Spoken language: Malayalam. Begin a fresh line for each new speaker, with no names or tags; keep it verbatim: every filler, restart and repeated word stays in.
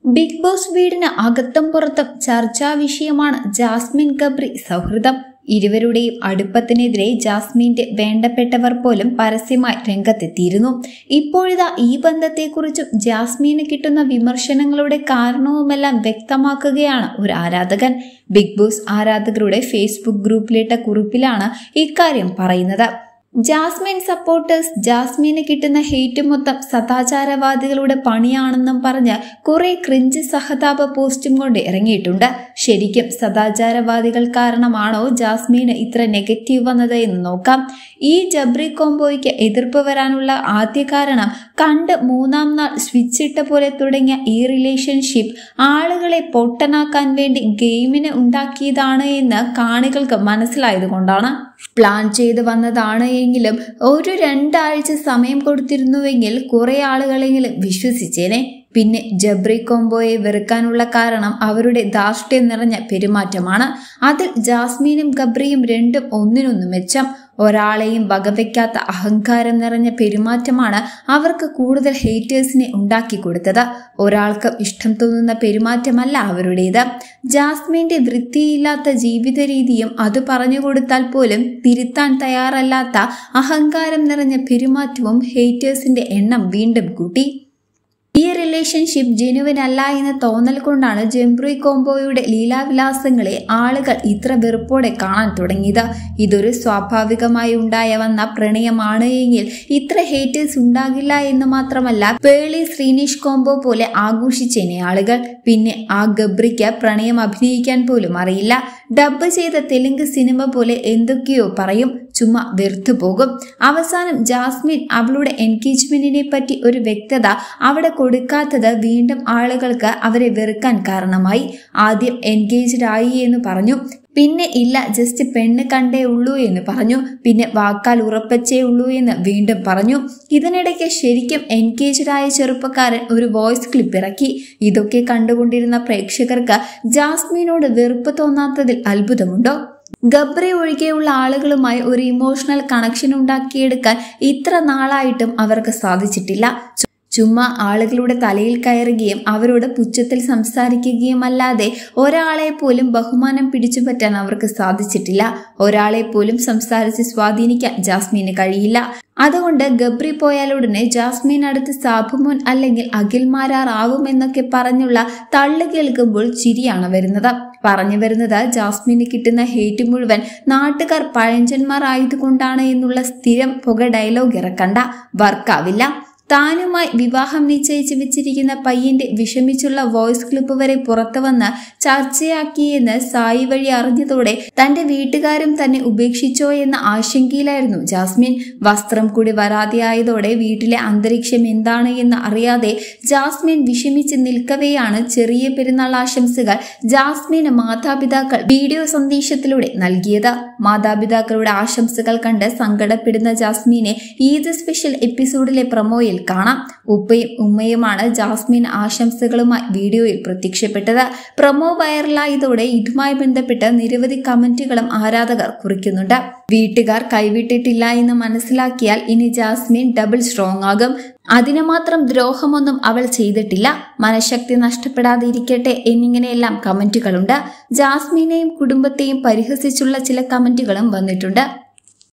ബിഗ് ബോസ് വീടിന് അകത്തും പുറത്തും ചർച്ചാ വിഷയമാണ് ജാസ്മിൻ ഗബ്രി സൗഹൃദം. ഇരുവരുടെയും അടുപ്പത്തിനെതിരെ ജാസ്മിന്റെ വേണ്ടപ്പെട്ടവർ പോലും പരസ്യമായി രംഗത്തെത്തിയിരുന്നു. ഇപ്പോഴിതാ ഈ ബന്ധത്തെക്കുറിച്ചും ജാസ്മിന് കിട്ടുന്ന വിമർശനങ്ങളുടെ കാരണവുമെല്ലാം വ്യക്തമാക്കുകയാണ് ഒരു ആരാധകൻ. ബിഗ് ബോസ് ആരാധകരുടെ ഫേസ്ബുക്ക് ഗ്രൂപ്പിലിട്ട കുറിപ്പിലാണ് ഇക്കാര്യം പറയുന്നത്. ജാസ്മിൻ സപ്പോർട്ടേഴ്സ് ജാസ്മിന് കിട്ടുന്ന ഹെയ്റ്റ് മൊത്തം സദാചാരവാദികളുടെ പണിയാണെന്നും പറഞ്ഞ് കുറെ ക്രിഞ്ച് സഹതാപ പോസ്റ്റും കൊണ്ട് ഇറങ്ങിയിട്ടുണ്ട്. ശരിക്കും സദാചാരവാദികൾ കാരണമാണോ ജാസ്മിന് ഇത്ര നെഗറ്റീവ് വന്നത് എന്ന് നോക്കാം. ഈ ജബ്രി കോംബോയ്ക്ക് എതിർപ്പ് വരാനുള്ള ആദ്യ കാരണം കണ്ട് മൂന്നാം നാൾ സ്വിച്ച് ഇട്ട പോലെ തുടങ്ങിയ ഈ റിലേഷൻഷിപ്പ് ആളുകളെ പൊട്ടനാക്കാൻ വേണ്ടി ഗെയിമിന് ഉണ്ടാക്കിയതാണ് എന്ന് കാണികൾക്ക് മനസ്സിലായതുകൊണ്ടാണ്. പ്ലാൻ ചെയ്ത് വന്നതാണ് എങ്കിലും ഒരു രണ്ടാഴ്ച സമയം കൊടുത്തിരുന്നുവെങ്കിൽ കുറെ ആളുകളെങ്കിലും വിശ്വസിച്ചേനെ. പിന്നെ ജബ്രി കോംബോയെ വെറുക്കാനുള്ള കാരണം അവരുടെ ധാർഷ്ട്യം നിറഞ്ഞ പെരുമാറ്റമാണ്. അതിൽ ജാസ്മിനും ഗബ്രിയും രണ്ടും ഒന്നിനൊന്നു മെച്ചം. ഒരാളെയും വകവയ്ക്കാത്ത അഹങ്കാരം നിറഞ്ഞ പെരുമാറ്റമാണ് അവർക്ക് കൂടുതൽ ഹേറ്റേഴ്സിനെ ഉണ്ടാക്കി കൊടുത്തത്. ഒരാൾക്ക് ഇഷ്ടം തോന്നുന്ന പെരുമാറ്റമല്ല അവരുടേത്. ജാസ്മിന്റെ വൃത്തിയില്ലാത്ത ജീവിത രീതിയും അത് പറഞ്ഞു കൊടുത്താൽ പോലും തിരുത്താൻ തയ്യാറല്ലാത്ത അഹങ്കാരം നിറഞ്ഞ പെരുമാറ്റവും ഹേറ്റേഴ്സിന്റെ എണ്ണം വീണ്ടും കൂട്ടി. ഈ റിലേഷൻഷിപ്പ് ജെനുവിൻ അല്ല എന്ന തോന്നൽ കൊണ്ടാണ് ജബ്രി കോംബോയുടെ ലീലാവിലാസങ്ങളെ ആളുകൾ ഇത്ര വെറുപ്പോടെ കാണാൻ തുടങ്ങിയത്. ഇതൊരു സ്വാഭാവികമായി ഉണ്ടായ വന്ന പ്രണയമാണ് എങ്കിൽ ഇത്ര ഹേറ്റേഴ്സ് ഉണ്ടാകില്ല എന്ന് മാത്രമല്ല, പേളി ശ്രീനിഷ് കോംബോ പോലെ ആഘോഷിച്ചേനെ ആളുകൾ. പിന്നെ ആ ഗബ്രിക്ക് പ്രണയം അഭിനയിക്കാൻ പോലും അറിയില്ല. ഡബ് ചെയ്ത തെലുങ്ക് സിനിമ പോലെ എന്തൊക്കെയോ പറയും, ചുമ്മാ വെറുത്തു പോകും. അവസാനം ജാസ്മിൻ അവളുടെ എൻഗേജ്മെന്റിനെ പറ്റി ഒരു വ്യക്തത അവിടെ കൊടുക്കാത്തത് വീണ്ടും ആളുകൾക്ക് അവരെ വെറുക്കാൻ കാരണമായി. ആദ്യം എൻഗേജ്ഡ് ആയി എന്ന് പറഞ്ഞു, പിന്നെ ഇല്ല ജസ്റ്റ് പെണ്ണ് കണ്ടേ ഉള്ളൂ എന്ന് പറഞ്ഞു, പിന്നെ വാക്കാൽ ഉറപ്പിച്ചേ ഉള്ളൂ എന്ന് വീണ്ടും പറഞ്ഞു. ഇതിനിടയ്ക്ക് ശരിക്കും എൻഗേജ്ഡ് ആയ ചെറുപ്പക്കാരൻ ഒരു വോയിസ് ക്ലിപ്പ് ഇറക്കി. ഇതൊക്കെ കണ്ടുകൊണ്ടിരുന്ന പ്രേക്ഷകർക്ക് ജാസ്മിനോട് വെറുപ്പ് തോന്നാത്തതിൽ അത്ഭുതമുണ്ടോ? ഗബ്രി ഒഴികെയുള്ള ആളുകളുമായി ഒരു ഇമോഷണൽ കണക്ഷൻ ഉണ്ടാക്കിയെടുക്കാൻ ഇത്ര നാളായിട്ടും അവർക്ക് സാധിച്ചിട്ടില്ല. ചുമ്മാ ആളുകളുടെ തലയിൽ കയറുകയും അവരോട് പുച്ഛത്തിൽ സംസാരിക്കുകയും അല്ലാതെ ഒരാളെ പോലും ബഹുമാനം പിടിച്ചുപറ്റാൻ അവർക്ക് സാധിച്ചിട്ടില്ല. ഒരാളെ പോലും സംസാരിച്ച് സ്വാധീനിക്കാൻ ജാസ്മിന് കഴിയില്ല. അതുകൊണ്ട് ഗബ്രി പോയാലുടനെ ജാസ്മിൻ അടുത്ത് സാബുമോൻ അല്ലെങ്കിൽ അഖിൽമാരാർ ആവുമെന്നൊക്കെ പറഞ്ഞുള്ള തള്ളു കേൾക്കുമ്പോൾ ചിരിയാണ് വരുന്നത്. പറഞ്ഞു വരുന്നത് ജാസ്മിന് കിട്ടുന്ന ഹേറ്റ് മുഴുവൻ നാട്ടുകാർ പഴഞ്ചന്മാർ ആയതുകൊണ്ടാണ് എന്നുള്ള സ്ഥിരം പുക ഡയലോഗ് ഇറക്കണ്ട, വർക്കാവില്ല. താനുമായി വിവാഹം നിശ്ചയിച്ച് വെച്ചിരിക്കുന്ന പയ്യന്റെ വിഷമിച്ചുള്ള വോയിസ് ക്ലിപ്പ് വരെ പുറത്തു വന്ന് ചർച്ചയാക്കിയെന്ന് സായി വഴി അറിഞ്ഞതോടെ തന്റെ വീട്ടുകാരും തന്നെ ഉപേക്ഷിച്ചോ എന്ന ആശങ്കയിലായിരുന്നു ജാസ്മിൻ. വസ്ത്രം കൂടി വരാതെയായതോടെ വീട്ടിലെ അന്തരീക്ഷം എന്താണ് എന്ന് അറിയാതെ ജാസ്മിൻ വിഷമിച്ച് നിൽക്കവെയാണ് ചെറിയ പെരുന്നാൾ ആശംസകൾ ജാസ്മിന് മാതാപിതാക്കൾ വീഡിയോ സന്ദേശത്തിലൂടെ നൽകിയത്. മാതാപിതാക്കളുടെ ആശംസകൾ കണ്ട് സങ്കടപ്പെടുന്ന ജാസ്മിനെ ഈദ് സ്പെഷ്യൽ എപ്പിസോഡിലെ പ്രൊമോയിൽ കാണാം. ഉപ്പയും ഉമ്മയുമാണ് ജാസ്മിൻ ആശംസകളുമായി വീഡിയോയിൽ പ്രത്യക്ഷപ്പെട്ടത്. പ്രൊമോ വൈറലായതോടെ ഇതുമായി ബന്ധപ്പെട്ട് നിരവധി കമന്റുകളും ആരാധകർ കുറിക്കുന്നുണ്ട്. വീട്ടുകാർ കൈവിട്ടിട്ടില്ല എന്ന് മനസ്സിലാക്കിയാൽ ഇനി ജാസ്മിൻ ഡബിൾ സ്ട്രോങ് ആകും. അതിനു മാത്രം ദ്രോഹമൊന്നും അവൾ ചെയ്തിട്ടില്ല, മനഃശക്തി നഷ്ടപ്പെടാതെ ഇരിക്കട്ടെ എന്നിങ്ങനെയെല്ലാം കമന്റുകളുണ്ട്. ജാസ്മിനെയും കുടുംബത്തെയും പരിഹസിച്ചുള്ള ചില കമന്റുകളും വന്നിട്ടുണ്ട്.